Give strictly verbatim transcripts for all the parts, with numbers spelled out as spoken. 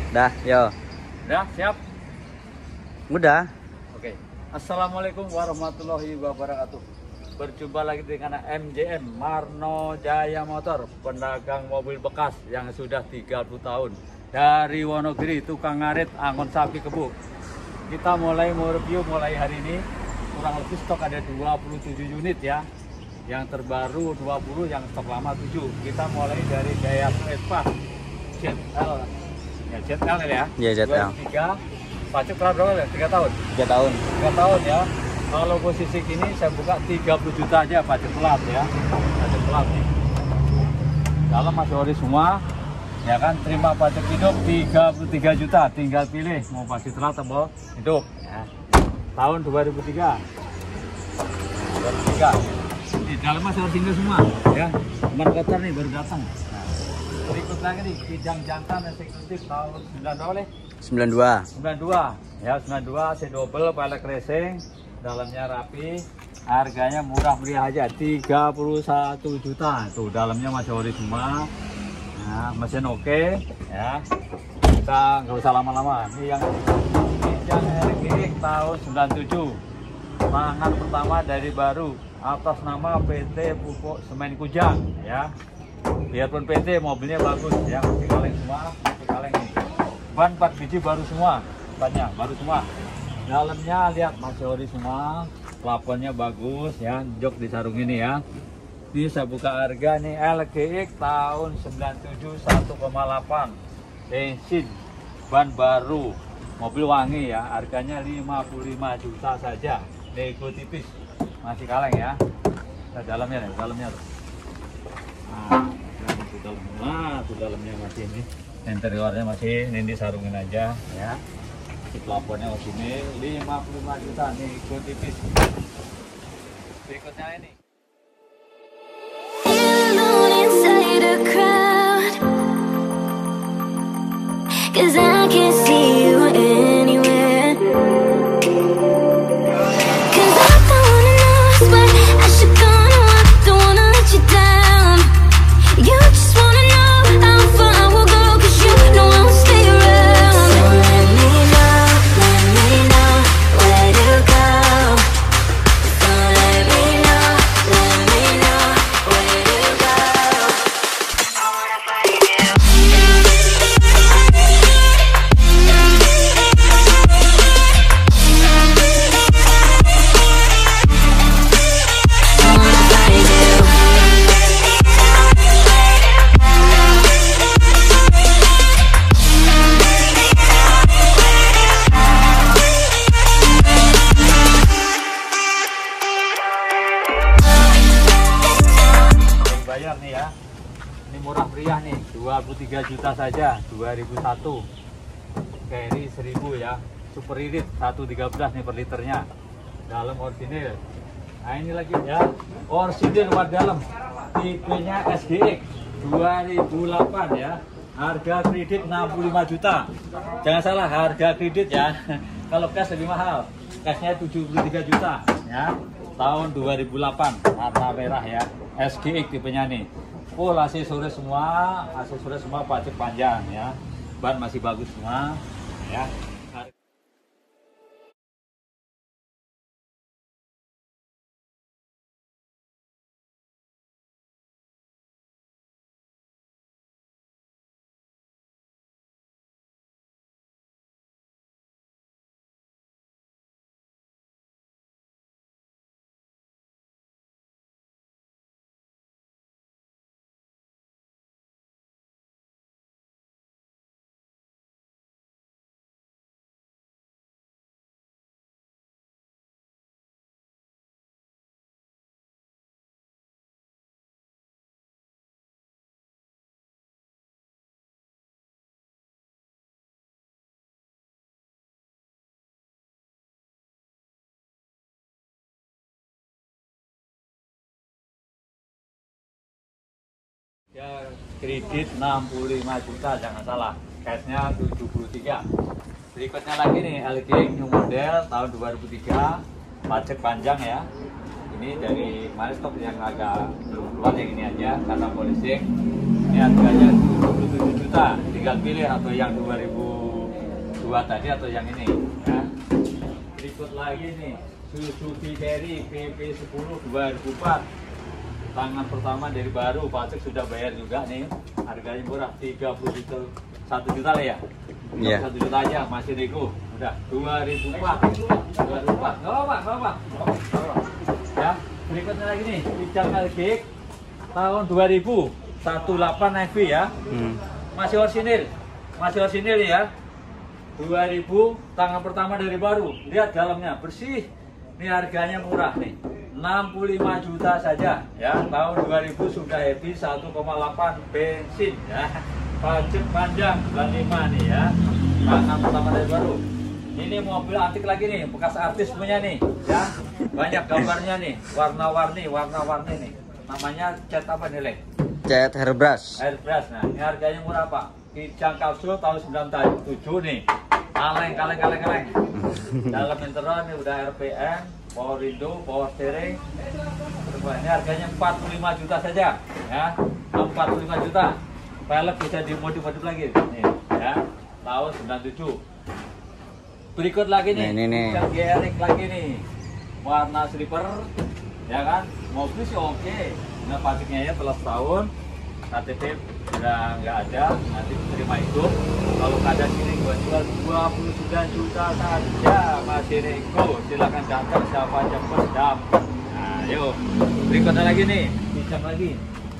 Dah, yo. Udah, siap? Udah. Oke. Assalamualaikum warahmatullahi wabarakatuh. Berjumpa lagi dengan M J M, Marno Jaya Motor, pedagang mobil bekas yang sudah tiga puluh tahun. Dari Wonogiri, tukang ngarit, angon sapi kebo. Kita mulai mau review mulai hari ini. Kurang lebih stok ada dua puluh tujuh unit ya. Yang terbaru dua puluh, yang stok lama tujuh. Kita mulai dari Daihatsu Espas Z L. Ya, Z L ya. Iya, Z L. tiga, pajak berapa ya? tiga tahun. tiga tahun. tiga tahun ya. Kalau posisi ini saya buka tiga puluh juta aja pajak pelat ya. Pajak pelat nih. Dalam masih ori semua. Ya kan, terima pajak hidup tiga puluh tiga juta, tinggal pilih mau pajak telat atau hidup ya. Tahun dua ribu tiga. dua ribu tiga. Di dalam masih ori single semua ya. Teman kotor nih baru datang. Nah, berikut lagi nih kijang jantan eksekutif tahun sembilan berapa nih? sembilan puluh dua. sembilan puluh dua ya, sembilan puluh dua C double pelek racing, dalamnya rapi, harganya murah meriah aja tiga puluh satu juta. Tuh dalamnya masih ori semua. Nah, mesin oke okay, ya. Kita nggak usah lama-lama. Ini yang kijang R G X tahun sembilan puluh tujuh. Tangan pertama dari baru atas nama P T Pupuk Semen Kujang ya. Biarpun P T mobilnya bagus ya, masih kaleng semua, masih kaleng ini. Ban empat biji baru semua, bannya baru semua. Dalamnya lihat masih ori semua, plafonnya bagus ya, jok di sarung ini ya. Ini saya buka harga nih L G X tahun sembilan puluh tujuh satu koma delapan bensin, ban baru, mobil wangi ya, harganya lima puluh lima juta saja, nego tipis, masih kaleng ya. Nah, dalamnya nih, dalamnya tuh. Nah, itu dalamnya, nah, itu dalamnya masih ini, interiornya masih ini disarungin aja ya. Si plafonnya sini lima puluh lima juta, nego tipis. Berikutnya ini. Cause I can't see you anywhere. Cause I don't wanna know what I should go. No, I don't wanna let you down. You just wanna know how far I will go. Cause you know I will stay around. So let me know, let me know where to go. So let me know, let me know where to go. I wanna find you. Bayar nih ya, ini murah meriah nih, dua puluh tiga juta saja, dua ribu satu, carry seribu ya, super irit seratus tiga belas nih per liternya, dalam orsinil. Nah ini lagi ya, orsinil luar dalam, tipenya S G X dua ribu delapan ya, harga kredit enam puluh lima juta, jangan salah harga kredit ya, kalau cash lebih mahal, cashnya tujuh puluh tiga juta ya, tahun dua ribu delapan, warna merah ya. S G X tipenya nih, full aksesoris semua, aksesoris semua pajak panjang ya, ban masih bagus semua ya. Ya, kredit enam puluh lima juta, jangan salah, cashnya tujuh puluh tiga. Berikutnya lagi nih L G X new model tahun dua ribu tiga, pajak panjang ya. Ini dari kemarin stok yang agak belum keluar, yang ini aja karena polisi. Ini harganya tujuh puluh tujuh juta, tinggal pilih atau yang dua ribu dua tadi atau yang ini ya. Berikut lagi nih Suzuki Carry P P sepuluh dua ribu empat, tangan pertama dari baru, pajak sudah bayar juga nih, harganya murah tiga puluh juta, satu juta lah ya. Iya. Satu juta aja masih nego, udah dua ribu empat, dua ribu empat, nggak apa, nggak apa, ya. Berikutnya lagi nih, Kijang Elgik tahun dua ribu, delapan belas F V ya, Hmm. masih orsinil, masih orsinil ya, dua ribu, tangan pertama dari baru, lihat dalamnya bersih, ini harganya murah nih, enam puluh lima juta saja ya, tahun dua ribu sudah happy satu koma delapan bensin ya. Pajak panjang bulan lima nih ya, tangan pertama dari baru. Ini mobil antik lagi nih, bekas artis punya nih ya, banyak gambarnya nih, warna-warni, warna-warni nih. Namanya cat apa nih, Le? Cat hairbrush. Airbrush. Nah, ini harganya murah Pak. Kijang kapsul tahun sembilan puluh tujuh nih. Kaleng, kaleng, kaleng, kaleng. Dalam interior ini udah R P M, power window, power steering. Ini harganya empat puluh lima juta saja ya, empat puluh lima juta. Velg bisa dimodif-modif lagi nih ya, tahun sembilan puluh tujuh. Berikut lagi nih, nah, ini nih Kijang G R X lagi nih, warna silver ya kan, mobil sih oke. Nah, pajaknya ya plus tahun, K T P udah nggak ada, nanti terima hidup. Kalau ada sini gua jual dua puluh sembilan juta saja, masih nego. Silakan datang, siapa cepat dapat. Nah, yuk. Berikutnya lagi nih, Kijang lagi.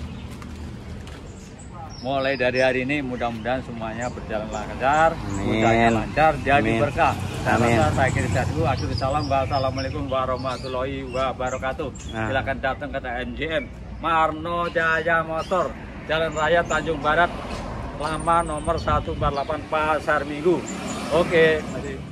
Mulai dari hari ini mudah-mudahan semuanya berjalan lancar, mudahnya lancar, jadi Amin. berkah. Amin. Saya, saya kira dulu. Assalamualaikum Wassalamualaikum warahmatullahi wabarakatuh. Nah. Silakan datang ke M J M Marno Jaya Motor, Jalan Raya Tanjung Barat, Lama nomor seratus empat puluh delapan Pasar Minggu. Oke, masih.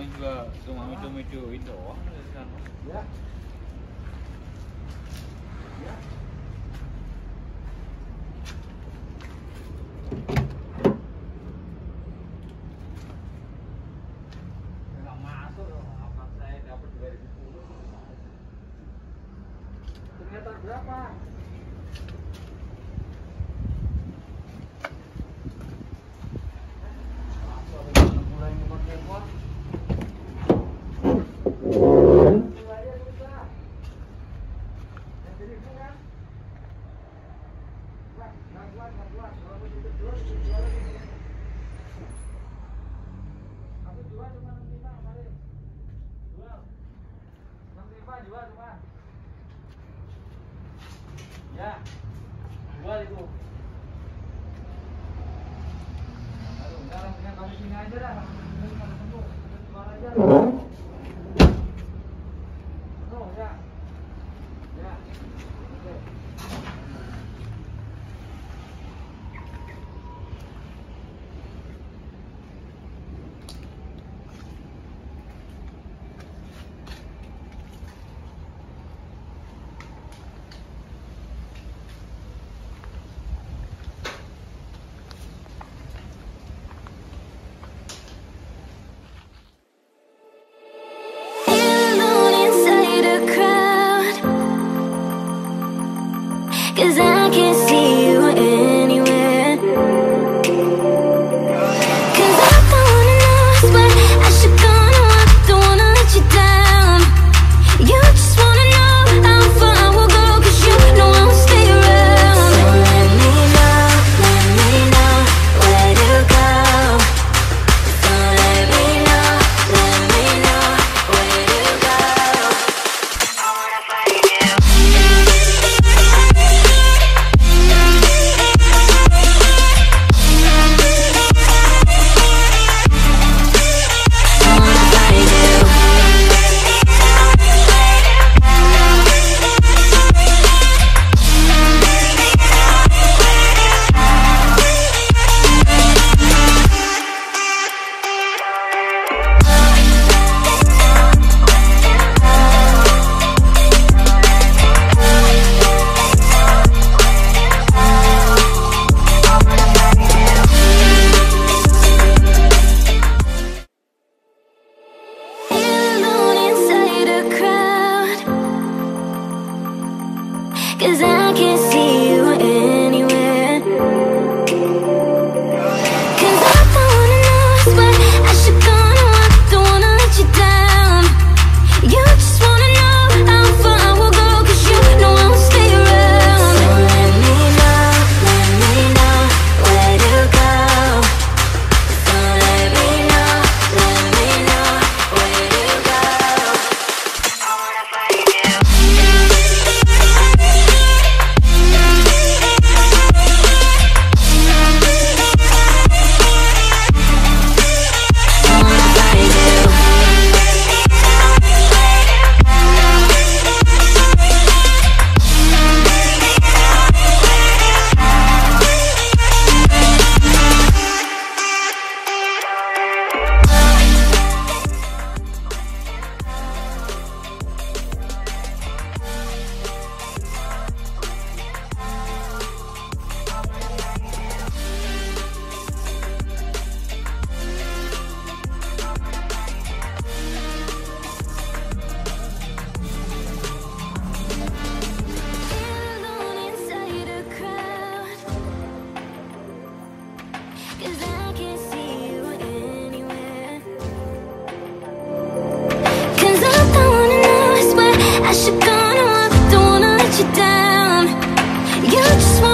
namanya juga cuma video-videoin doang kan. Ya. Ya. Enggak masuk loh, apa saya dapat dua ribu sepuluh. Ternyata berapa? Ya, jual itu. Aduh, sekarang dengan kamu sini aja dah. Kalau penuh, jual aja. Penuh ya. Ya. Oke. Cause I can't see you anywhere. Cause I'm the one who knows what I should go, no, I don't wanna let you down. You just wanna know how far I will go, cause you know I won't stay around. So let me know, let me know where to go. So let me know, let me know where to go. I wanna find you. Cause I can't see you anywhere. Cause I'm the one who knows what I should go, no, I don't wanna let you down. You just wanna know how far I will go, cause you know I won't stay around. So let me know, let me know where to go. So let me know, let me know where to go. I wanna find you. Cause I can't see you anywhere. Cause I'm the one who knows where I should go, no, I don't wanna let you down. You just want